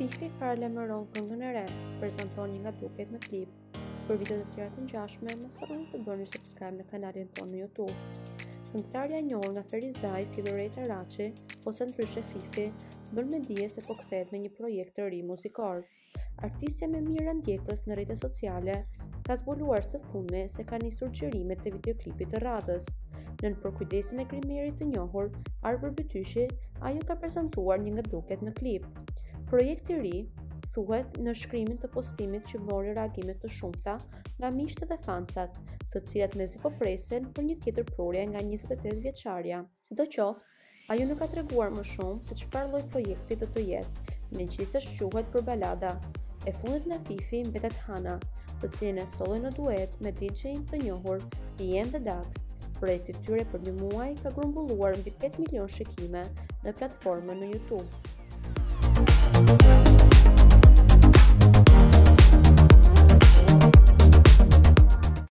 Fifi paralajmëron këngën e re, prezanton një nga dukjet në klip. Për video të tjera të ngjashme, mos harroni të bëni subscribe në kanalin tonë në YouTube. Këngëtarja e njohur nga Ferizaj, Fifi ose ndryshe Fifi, bën me dije se po kthehet me një projekt të ri muzikor. Artistja me mirë ndjekës në rrjetet sociale ka zbuluar së fundmi se ka nisur xhirimet të videoklipit të radhës. Nën përkujdesin e grimerit të njohur, Arbër Bytyshi, ajo ka prezantuar një nga dukjet në klip. Projekti i ri thuhet në shkrimin të postimit që mori reagime të shumta nga miqtë dhe fansat, të cilat mezi po presin për një tjetër prurje nga 28 vjeçarja. Sidoqoftë, ajo nuk ka treguar më shumë se çfarë lloj projekti do të jetë, megjithëse quhet për balada. E fundit nga Fifi mbetet Hana, të cilin e solli në duet me DJ-in të njohur PM dhe Dax. Projekti i tyre për një muaj ka grumbulluar mbi 8 milion shikime në platformën në YouTube.